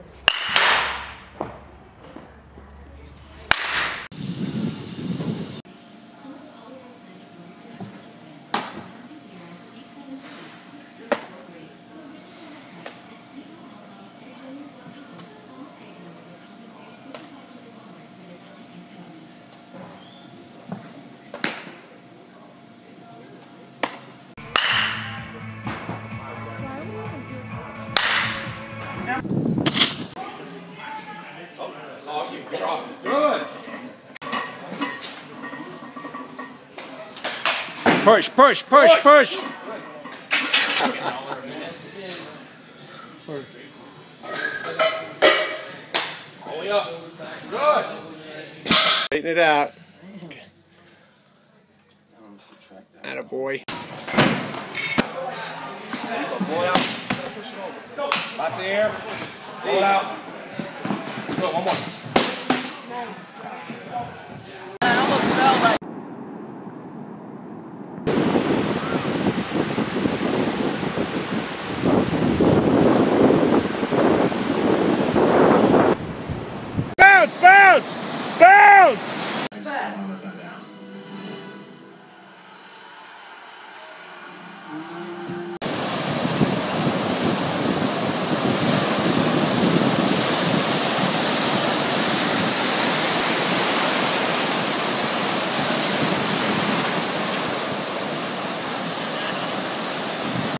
Good. Push, push, push, push. Way up. Good. Straighten it out. Attaboy. Boy out. Push it over. Lots of air. Pull it out. Good. One more. I almost felt like